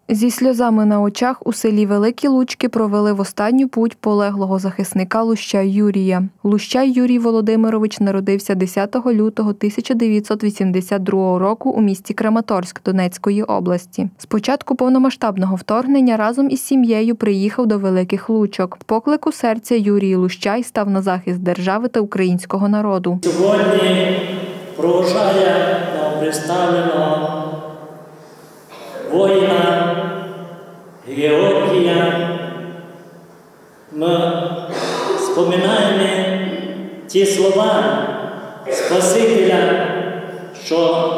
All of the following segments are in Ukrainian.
Зі сльозами на очах у селі Великі Лучки провели в останню путь полеглого захисника Лущай Юрія. Лущай Юрій Володимирович народився 10 лютого 1982 року у місті Краматорськ Донецької області. З початку повномасштабного вторгнення разом із сім'єю приїхав до Великих Лучок. Поклику серця Юрій Лущай став на захист держави та українського народу. Сьогодні проводжає представленого воїна Георгія. Ми споминаємо ті слова Спасителя, що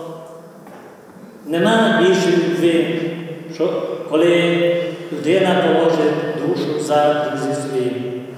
нема більше любви, що коли людина положить душу за друзів своїх.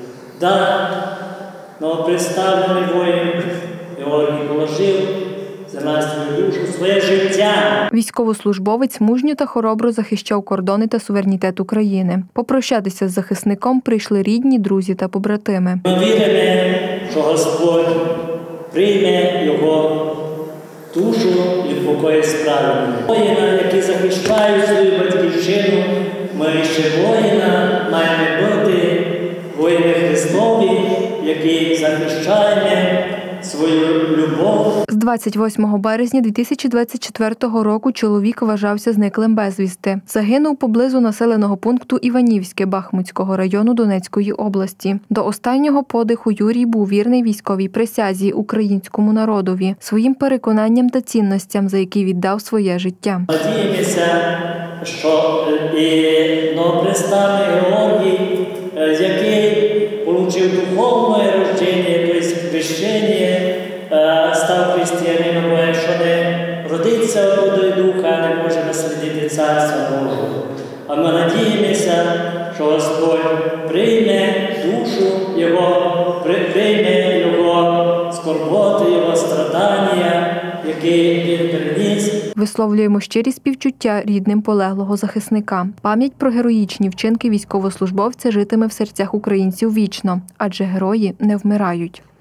Новоприставлений воїн Георгій положив за нас свою душу, своє життя. Військовослужбовець мужньо та хоробро захищав кордони та суверенітет України. Попрощатися з захисником прийшли рідні, друзі та побратими. Ми віримо, що Господь прийме його душу і впокоїть справедливо. Воїна, які захищають свою батьківщину, ми ще воїна маємо бути, воїни Христові, які захищаємо свою любов. З 28 березня 2024 року чоловік вважався зниклим безвісти. Загинув поблизу населеного пункту Іванівське Бахмутського району Донецької області. До останнього подиху Юрій був вірний військовій присязі українському народові, своїм переконанням та цінностям, за які віддав своє життя. Надіємося, що і новоприставлений Георгій, який отримав духовне рождення, тобто хрещення, став християнином, бо якщо не родиться від води і духа, не може наслідити Царства Божого. А ми надіємося, що Господь прийме душу Його, прийме Його скорботи, Його страдання, які Він переніс. Висловлюємо щирі співчуття рідним полеглого захисника. Пам'ять про героїчні вчинки військовослужбовця житиме в серцях українців вічно, адже герої не вмирають.